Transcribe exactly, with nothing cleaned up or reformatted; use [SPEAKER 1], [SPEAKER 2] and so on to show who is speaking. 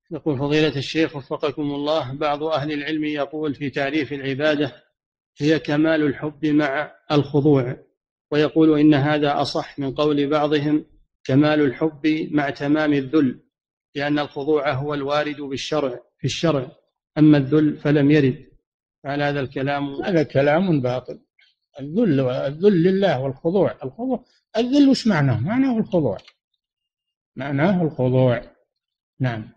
[SPEAKER 1] يقول فضيلة الشيخ وفقكم الله، بعض أهل العلم يقول في تعريف العبادة هي كمال الحب مع الخضوع، ويقول إن هذا أصح من قول بعضهم كمال الحب مع تمام الذل، لأن الخضوع هو الوارد بالشرع في الشرع، أما الذل فلم يرد. على هذا الكلام
[SPEAKER 2] هذا كلام باطل. الذل الذل لله، والخضوع الخضوع الذل وش معناه؟ معناه الخضوع، معناه الخضوع. نعم.